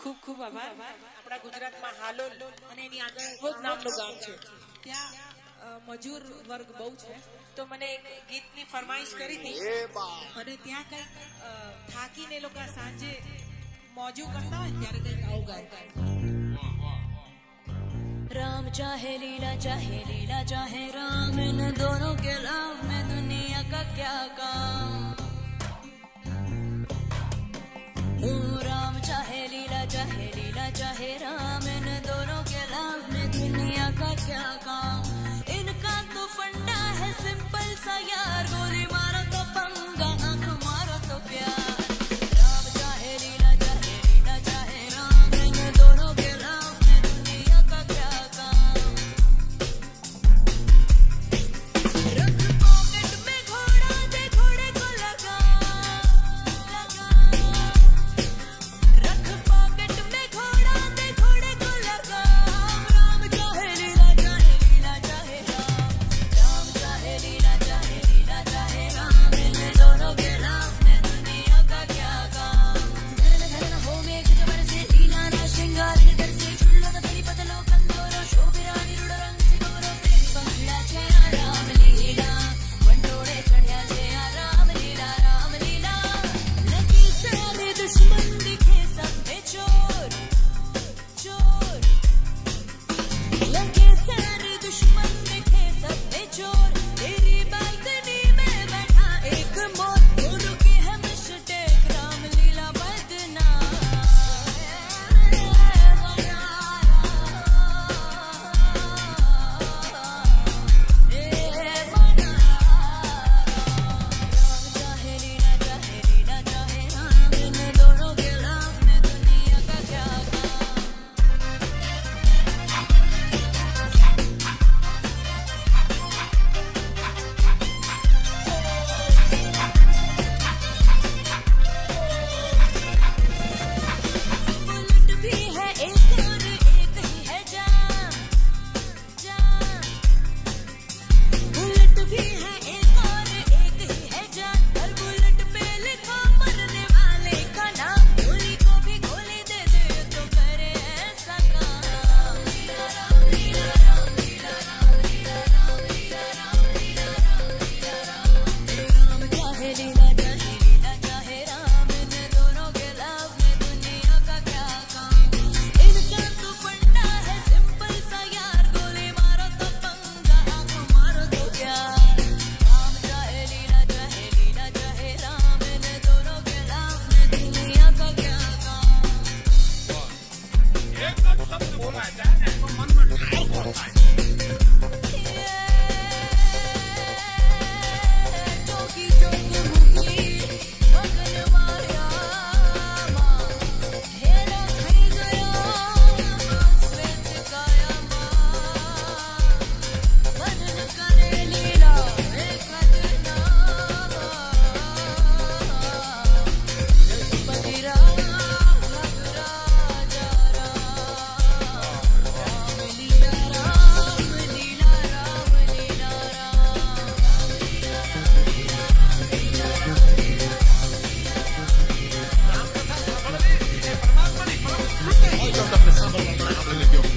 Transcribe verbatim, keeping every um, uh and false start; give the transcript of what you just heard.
ખૂબ ખૂબ આભાર. આપણા ગુજરાતમાં હાલોલ અને એની આગળ બહુ જ નામનું ગામ છે, ત્યાં મજૂર વર્ગ બહુ છે. તો મને એક ગીતની ફરમાઈશ કરી હતી અને ત્યાં કઈક થાકીને લોકો સાંજે મોજું કરતા હોય ત્યારે કઈક આવું ગાય. राम चाहे लीला चाहे लीला चाहे राम, इन दोनों के लाभ में दुनिया का क्या काम. राम चाहे लीला चाहे लीला चाहे राम, इन दोनों के लाभ में दुनिया का क्या काम. इनका तो फंडा है सिंपल सा यार, गोली मारो तो पंगा, आंख मारो तो प्यार. राम चाहे लीला चाहे लीला चाहे राम, इन दोनों के लाभ में दुनिया का क्या काम. रख पॉकेट में घोड़ा दे घोड़े को लगा लगा. रख पॉकेट में घोड़ा दे घोड़े को लगा. राम चाहे लीला चाहे लीला चाहे राम, राम चाहे लीला चाहे लीला चाहे राम, इन दोनों के लाभ में दुनिया का क्या काम. धन धन हो मेघ जबर से लीला ना श्रृंगार निडर से छुल्लो तो तेरी पतलो कंदोरो शोभिरानी रुड़ रंग से गौरव तेरी पंखड़ा छे राम लीला. वंडोड़े चढ़िया छे राम लीला राम लीला. लगी सारे दुश्मन दिखे सब में चोर चोर. लगे सारे दुश्मन दिखे सब में चोर. तेरी बालकनी में बैठा एक मोर, दोनों की है मिस्टेक राम लीला बदनाम. राम चाहे लीला चाहे लीला चाहे राम, इन दोनों के लाभ में दुनिया का क्या काम. बुलेट भी है एक और एक ही है जान जान. बुलेट भी है एक और एक ही है जान. हर बुलेट पे लिखा मरने वाले का नाम. गोली को भी गोली दे दे तो करे ऐसा काम. लीला राम लीला राम लीला राम लीला राम लीला राम लीला राम लीला राम. राम चाहे लीला चाहे लीला चाहे राम, इन दोनों के लाभ में दुनिया का क्या काम. इनका तो फंडा है सिंपल सा यार, गोली मारो तो पंगा, आंख मारो तो प्यार. राम चाहे लीला चाहे लीला चाहे राम, इन दोनों के लाभ में दुनिया का क्या काम. एक शब्द बोला जाए तो मन में ठाव होता है. चौकी चौक मुकी बगल माया माँ, हेरा થઈ ગયો શ્વેત કાયા માँ. વર્ણન કરે લીલા એક નામ. રઘુપતિ રામ રાજા રામ. રાम લીલા રાम લીલા રામ લીલા રામ. राम कथा सांभळवी એ પરમાત્માની પરમ કૃપા. તમને સાંભળવા મળે આપણે